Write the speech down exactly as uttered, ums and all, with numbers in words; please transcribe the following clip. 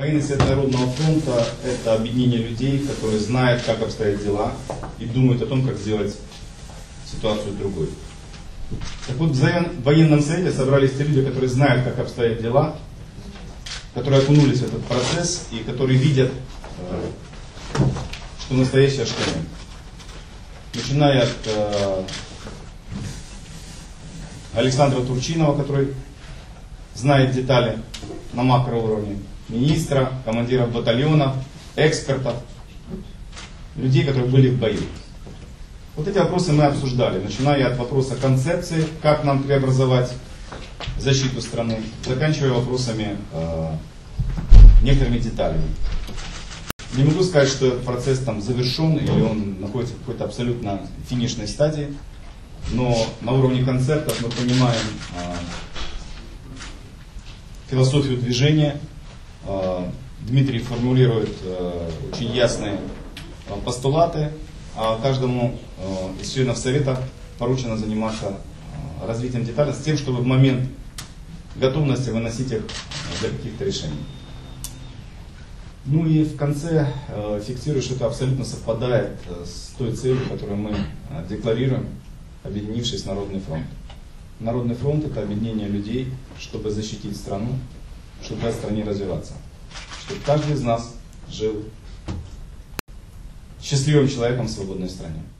Военный совет Народного фронта – это объединение людей, которые знают, как обстоят дела, и думают о том, как сделать ситуацию другой. Так вот, в военном совете собрались те люди, которые знают, как обстоят дела, которые окунулись в этот процесс и которые видят, что настоящее ошибка. Начиная от э, Александра Турчинова, который знает детали на макроуровне, министра, командиров батальонов, экспертов, людей, которые были в бою. Вот эти вопросы мы обсуждали, начиная от вопроса концепции, как нам преобразовать защиту страны, заканчивая вопросами э, некоторыми деталями. Не могу сказать, что этот процесс там завершен или он находится в какой-то абсолютно финишной стадии, но на уровне концептов мы понимаем э, философию движения. Э, Дмитрий формулирует э, очень ясные э, постулаты, а каждому э, из членов Совета поручено заниматься э, развитием деталей с тем, чтобы в момент готовности выносить их для каких-то решений. Ну и в конце э, фиксирую, что это абсолютно совпадает э, с той целью, которую мы э, декларируем, объединившись в Народный фронт. Народный фронт – это объединение людей, чтобы защитить страну, чтобы дать стране развиваться. Чтобы каждый из нас жил счастливым человеком в свободной стране.